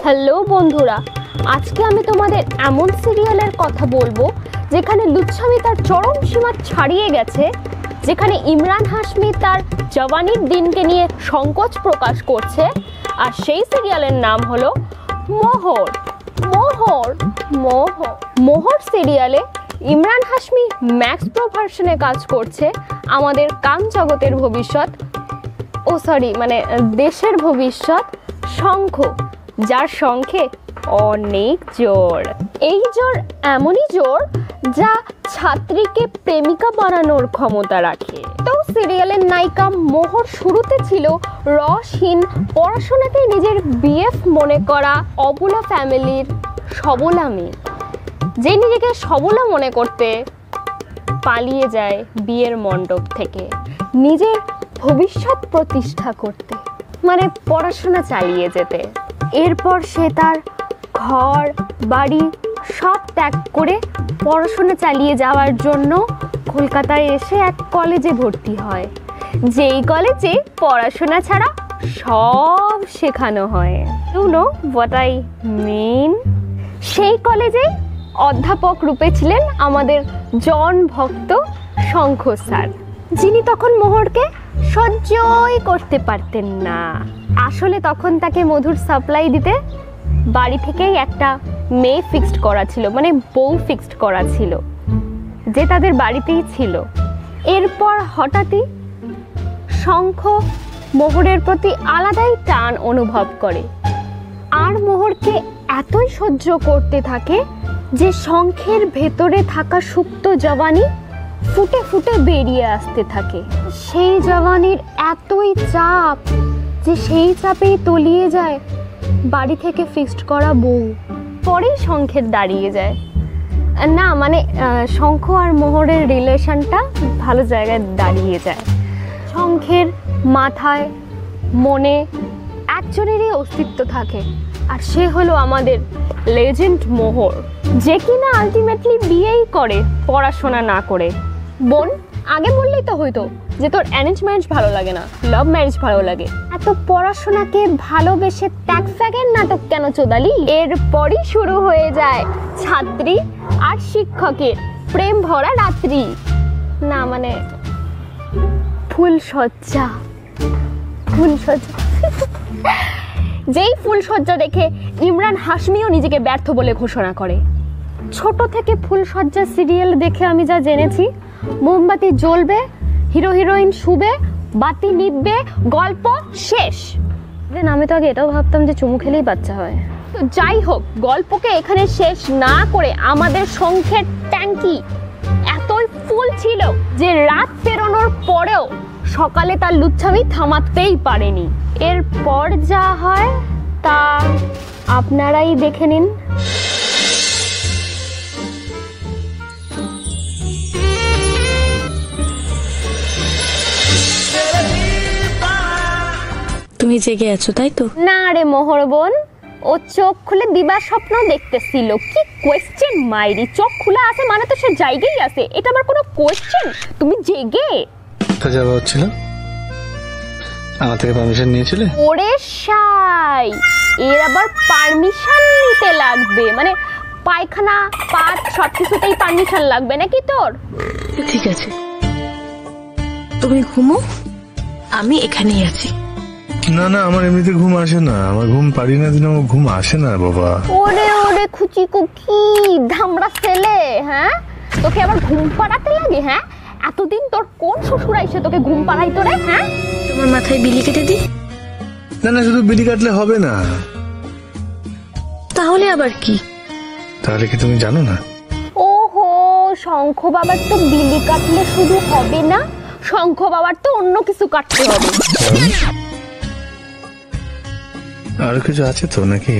Hello বন্ধুরা, আজকে আমি তোমাদের এমন সিরিয়ালের কথা বলবো যেখানে লুচ্ছামি তার চরম সীমা ছাড়িয়ে গেছে, যেখানে ইমরান হাশমি তার জওয়ানির দিনকে নিয়ে সংকোচ প্রকাশ করছে। আর সেই সিরিয়ালের নাম হলো মোহর। মোহর মোহর মোহর সিরিয়ালে ইমরান হাশমি ম্যাক্স প্রো ভার্সনে কাজ করছে আমাদের কাম জগতের ভবিষ্যৎ, দেশের ভবিষ্যৎ শঙ্খ, যার শঙ্খে অনেক জোর। এই জোর এমনই জোর যা ছাত্রীকে প্রেমিকা বানানোর ক্ষমতা রাখে। তো সিরিয়ালের নায়িকা মোহর শুরুতে ছিল রসহীন, পড়াশোনাকে নিজের বিএফ মনে করা অবলা ফ্যামিলির সবলা মেয়ে, যে নিজেকে সবলা মনে করতে পালিয়ে যায় বিয়ের মণ্ডপ থেকে নিজের ভবিষ্যৎ প্রতিষ্ঠা করতে, মানে পড়াশোনা চালিয়ে যেতে। এরপর সে তার ঘর বাড়ি সব ত্যাগ করে পড়াশোনা চালিয়ে যাওয়ার জন্য কলকাতায় এসে এক কলেজে ভর্তি হয়, যেই কলেজে পড়াশোনা ছাড়া সব শেখানো হয়। You know what I mean? সেই কলেজে অধ্যাপক রূপে ছিলেন আমাদের জন ভক্ত শঙ্খ স্যার, যিনি তখন মোহরকে সহ্যই করতে পারতেন না। আসলে তখন তাকে মধুর সাপ্লাই দিতে বাড়ি থেকেই একটা মেয়ে ফিক্সড করা ছিল, মানে বউ ফিক্সড করা ছিল, যে তাদের বাড়িতেই ছিল। এরপর হঠাৎই শঙ্খ মোহরের প্রতি আলাদাই টান অনুভব করে, আর মোহরকে এতই সহ্য করতে থাকে যে শঙ্খের ভেতরে থাকা সুপ্ত জওয়ানি ফুটে ফুটে বেরিয়ে আসতে থাকে। সেই জওয়ানির এতই চাপ যে সেই চাপেই তলিয়ে যায় বাড়ি থেকে ফিক্সড করা বউ। পরেই শঙ্খের দাঁড়িয়ে যায় না, মানে শঙ্খ আর মোহরের রিলেশনটা ভালো জায়গায় দাঁড়িয়ে যায়। শঙ্খের মাথায় মনে একজনেরই অস্তিত্ব থাকে, আর সে হলো আমাদের লেজেন্ড মোহর, যে কিনা আলটিমেটলি বিয়েই করে পড়াশোনা না করে। বোন, আগে বললেই তো হইতো যে তোর অ্যারেঞ্জ ম্যারেজ ভালো লাগে না, লাভ ম্যারেজ ভালো লাগে। এত পড়াশোনাকে ভালোবেসে ত্যাগ ফ্যাগের নাটক কেন চোদালি? এরপরই শুরু হয়ে যায় ছাত্রী আর শিক্ষকের প্রেম ভরা রাত্রি, না মানে ফুলসজ্জা। যেই ফুলসজ্জা দেখে ইমরান হাশমিও নিজেকে ব্যর্থ বলে ঘোষণা করে। ছোট থেকে ফুলসজ্জা সিরিয়াল দেখে আমি যা জেনেছি, মোমবাতি জ্বলবে, হিরো হিরোইন শুবে, বাতি নিববে, গল্প শেষ। আমি তো আগে এটাও ভাবতাম যে চুমু খেলেই বাচ্চা হয়। তো যাই হোক, গল্পকে এখানে শেষ না করে আমাদের শঙ্খের ট্যাঙ্কি এতই ফুল ছিল যে রাত পেরোনোর পরেও সকালে তার লুচ্ছামি থামাতেই পারেনি। এরপর যা হয় তা আপনারাই দেখে নিন। তুমি জেগে আছো তাই তো? না রে মোহর বোন, ও চোখ খুলে দিবার স্বপ্ন দেখতেছিল। কি কোয়েশ্চেন মাইরি? চোখ খোলা আছে মানে তো সে জায়গায় আছে, এটা আবার কোনো কোয়েশ্চেন? তুমি জেগে কোথায় যাওয়া হচ্ছিল? আমার থেকে পারমিশন নিয়েছিলে? ওরে শাই, এর আবার পারমিশন নিতে লাগবে? মানে পায়খানা পাত সবকিছুতেই পারমিশন লাগবে নাকি তোর? ঠিক আছে, তুমি ঘুমো, আমি এখানেই আছি। না না, আমার এমনিতে ঘুম আসে না, আমার ঘুম পারি না দিন, আমার ঘুম আসে না বাবা। ওরে ওরে খুচি কুকি ধামড়া ছেলে, হ্যাঁ তোকে আবার ঘুম পাড়াতে লাগে? হ্যাঁ, এতদিন তোর কোন শ্বশুর এসে তোকে ঘুম পাড়াইতো রে? হ্যাঁ, তোমার মাথায় বিলি কেটে দি? না না, শুধু বিলি কাটলে হবে না। তাহলে আবার কি? তাহলে কি তুমি জানো না? ওহো, শঙ্খ বাবার তো বিলি কাটলে শুধু হবে না, শঙ্খ বাবার তো অন্য কিছু কাটতে হবে। আর কিছু আছে তো নাকি?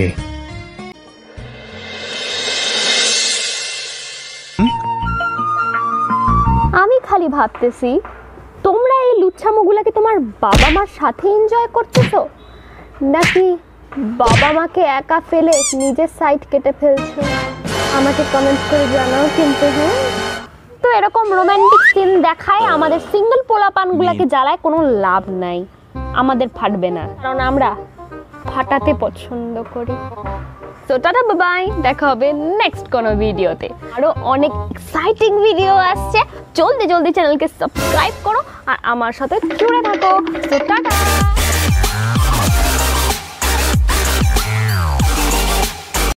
আমি খালি ভাবতেছি, তোমরা এই লুচ্ছামোগুলাকে তোমার বাবা মার সাথে এনজয় করতেছো, নাকি বাবা মাকে একা ফেলে নিজের সাইড কেটে ফেলছো? আমাকে কমেন্ট করে জানাও কিন্তু। হ্যাঁ, তো এরকম রোমান্টিক সিন দেখায় আমাদের সিঙ্গেল পোলাপানগুলাকে জ্বালায় কোনো লাভ নাই, আমাদের ফাটবে না, কারণ আমরা ফাটাতে পছন্দ করি। তো টাটা বাই, দেখা হবে নেক্সট কোনো ভিডিওতে। আরো অনেক এক্সাইটিং ভিডিও আসছে, জলদি জলদি চ্যানেলকে সাবস্ক্রাইব করো আর আমার সাথে জুড়ে থাকো। তো টাটা।